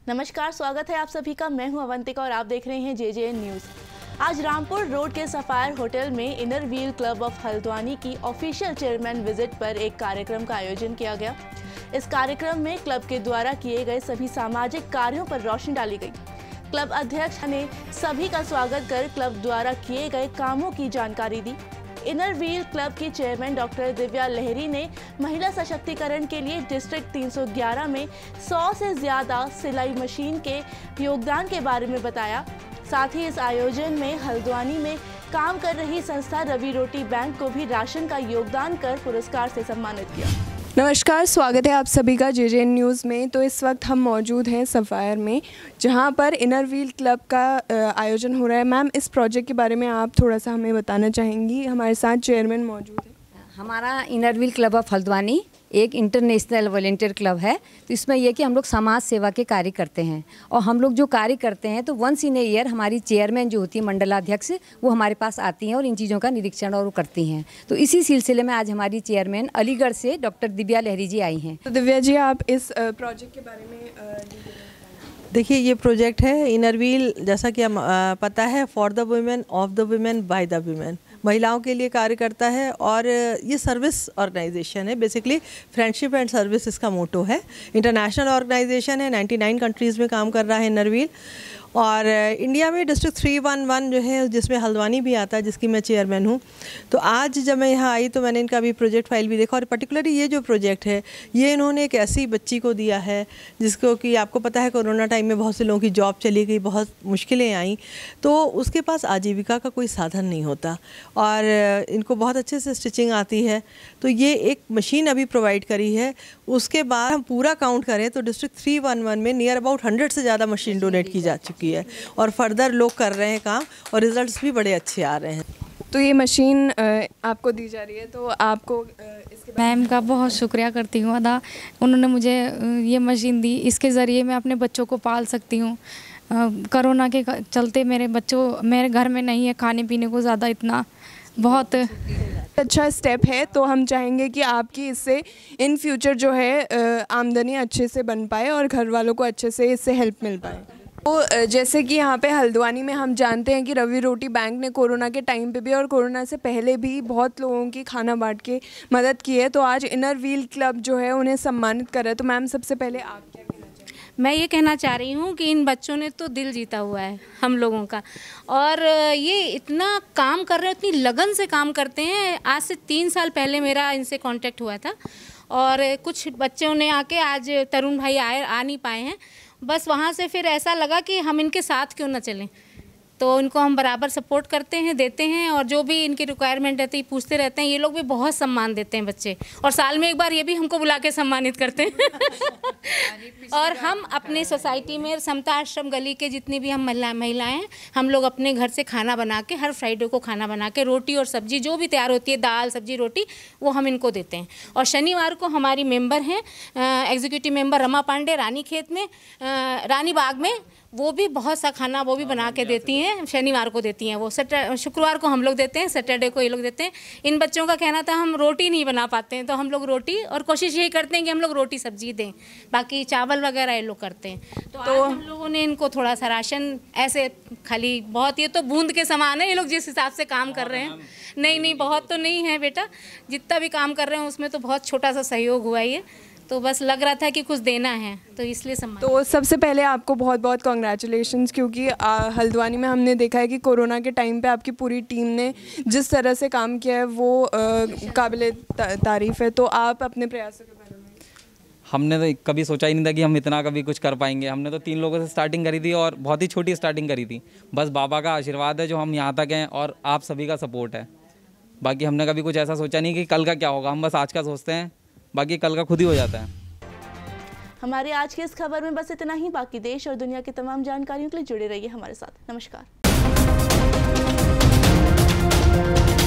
नमस्कार, स्वागत है आप सभी का। मैं हूं अवंतिका और आप देख रहे हैं JJN न्यूज़। आज रामपुर रोड के सफायर होटल में inner wheel club of Haldwani की ऑफिशियल चेयरमैन विजिट पर एक कार्यक्रम का आयोजन किया गया। इस कार्यक्रम में क्लब के द्वारा किए गए सभी सामाजिक कार्यों पर रोशनी डाली गई। क्लब अध्यक्ष ने सभी का स्वागत कर क्लब द्वारा किए गए कामों की जानकारी दी। इनर व्हील क्लब की चेयरमैन डॉक्टर दिव्या लहरी ने महिला सशक्तिकरण के लिए डिस्ट्रिक्ट 311 में 100 से ज़्यादा सिलाई मशीन के योगदान के बारे में बताया। साथ ही इस आयोजन में हल्द्वानी में काम कर रही संस्था रवि रोटी बैंक को भी राशन का योगदान कर पुरस्कार से सम्मानित किया। नमस्कार, स्वागत है आप सभी का JJN न्यूज़ में। तो इस वक्त हम मौजूद हैं सफ़ायर में, जहां पर इनर व्हील क्लब का आयोजन हो रहा है। मैम, इस प्रोजेक्ट के बारे में आप थोड़ा सा हमें बताना चाहेंगी? हमारे साथ चेयरमैन मौजूद है। हमारा inner wheel club of Haldwani एक इंटरनेशनल वॉलंटियर क्लब है। तो इसमें यह कि हम लोग समाज सेवा के कार्य करते हैं, और हम लोग जो कार्य करते हैं तो वंस इन ए ईयर हमारी चेयरमैन जो होती है मंडलाध्यक्ष, वो हमारे पास आती हैं और इन चीज़ों का निरीक्षण और करती हैं। तो इसी सिलसिले में आज हमारी चेयरमैन अलीगढ़ से डॉक्टर दिव्या लहरी जी आई हैं। तो दिव्या जी, आप इस प्रोजेक्ट के बारे में देखिए, ये प्रोजेक्ट है इनर व्हील, जैसा कि हम पता है, for the women, of the women, by the women, महिलाओं के लिए कार्य करता है। और ये सर्विस ऑर्गेनाइजेशन है, बेसिकली फ्रेंडशिप एंड सर्विस इसका मोटो है। इंटरनेशनल ऑर्गेनाइजेशन है, 99 कंट्रीज़ में काम कर रहा है इनर व्हील। और इंडिया में डिस्ट्रिक्ट 311 जो है, जिसमें हल्द्वानी भी आता है, जिसकी मैं चेयरमैन हूँ। तो आज जब मैं यहाँ आई तो मैंने इनका भी प्रोजेक्ट फाइल भी देखा, और पर्टिकुलरली ये जो प्रोजेक्ट है, ये इन्होंने एक ऐसी बच्ची को दिया है जिसको कि आपको पता है कोरोना टाइम में बहुत से लोगों की जॉब चली गई, बहुत मुश्किलें आई, तो उसके पास आजीविका का कोई साधन नहीं होता, और इनको बहुत अच्छे से स्टिचिंग आती है। तो ये एक मशीन अभी प्रोवाइड करी है। उसके बाद हम पूरा काउंट करें तो डिस्ट्रिक्ट 311 में नियर अबाउट 100 से ज़्यादा मशीन डोनेट की जा चुकी है, और फर्दर लोग कर रहे हैं काम, और रिजल्ट्स भी बड़े अच्छे आ रहे हैं। तो ये मशीन आपको दी जा रही है, तो आपको इसके मैम का बहुत शुक्रिया करती हूँ अदा। उन्होंने मुझे ये मशीन दी, इसके ज़रिए मैं अपने बच्चों को पाल सकती हूँ। कोरोना के चलते मेरे घर में नहीं है खाने पीने को ज़्यादा, इतना बहुत अच्छा स्टेप है। तो हम चाहेंगे कि आपकी इससे इन फ्यूचर जो है आमदनी अच्छे से बन पाए और घर वालों को अच्छे से इससे हेल्प मिल पाए। तो जैसे कि यहाँ पे हल्द्वानी में हम जानते हैं कि रवि रोटी बैंक ने कोरोना के टाइम पे भी और कोरोना से पहले भी बहुत लोगों की खाना बांट के मदद की है। तो आज इनर व्हील क्लब जो है उन्हें सम्मानित कर रहा है। तो मैम, सबसे पहले आप क्या कहना चाहेंगे? मैं ये कहना चाह रही हूँ कि इन बच्चों ने तो दिल जीता हुआ है हम लोगों का, और ये इतना काम कर रहे हैं, इतनी लगन से काम करते हैं। आज से 3 साल पहले मेरा इनसे कांटेक्ट हुआ था, और कुछ बच्चों ने आके, आज तरुण भाई आ नहीं पाए हैं, बस वहाँ से फिर ऐसा लगा कि हम इनके साथ क्यों ना चलें। तो इनको हम बराबर सपोर्ट करते हैं, देते हैं, और जो भी इनकी रिक्वायरमेंट रहती है पूछते रहते हैं। ये लोग भी बहुत सम्मान देते हैं बच्चे, और साल में एक बार ये भी हमको बुला के सम्मानित करते हैं। और हम अपने सोसाइटी में समता आश्रम गली के जितनी भी हम महिलाएं हैं, हम लोग अपने घर से खाना बना के, हर फ्राइडे को खाना बना के, रोटी और सब्जी जो भी तैयार होती है, दाल सब्जी रोटी, वो हम इनको देते हैं। और शनिवार को हमारी मेंबर हैं, executive member Rama Pandey, Ranikhet में, रानी बाग में, वो भी बहुत सा खाना वो भी बना के देती हैं, शनिवार को देती हैं वो। शुक्रवार को हम लोग देते हैं, सैटरडे को ये लोग देते हैं। इन बच्चों का कहना था हम रोटी नहीं बना पाते हैं, तो हम लोग रोटी, और कोशिश यही करते हैं कि हम लोग रोटी सब्जी दें, बाकी चावल वगैरह ये लोग करते हैं। तो आज हम लोगों ने इनको थोड़ा सा राशन, ऐसे खाली बहुत, ये तो बूंद के समान है, ये लोग जिस हिसाब से काम कर रहे हैं। नहीं, बहुत तो नहीं है बेटा, जितना भी काम कर रहे हैं उसमें तो बहुत छोटा सा सहयोग हुआ है ये, तो बस लग रहा था कि कुछ देना है, तो इसलिए सम्मान। तो सबसे पहले आपको बहुत बहुत कॉन्ग्रेचुलेशंस, क्योंकि हल्द्वानी में हमने देखा है कि कोरोना के टाइम पे आपकी पूरी टीम ने जिस तरह से काम किया है वो काबिले तारीफ़ है। तो आप अपने प्रयासों के बारे में? हमने तो कभी सोचा ही नहीं था कि हम इतना कभी कुछ कर पाएंगे। हमने तो 3 लोगों से स्टार्टिंग करी थी, और बहुत ही छोटी स्टार्टिंग करी थी। बस बाबा का आशीर्वाद है जो हम यहाँ तक हैं, और आप सभी का सपोर्ट है। बाकी हमने कभी कुछ ऐसा सोचा नहीं कि कल का क्या होगा, हम बस आज का सोचते हैं, बाकी कल का खुद ही हो जाता है। हमारे आज की इस खबर में बस इतना ही। बाकी देश और दुनिया की तमाम जानकारियों के लिए जुड़े रहिए हमारे साथ। नमस्कार।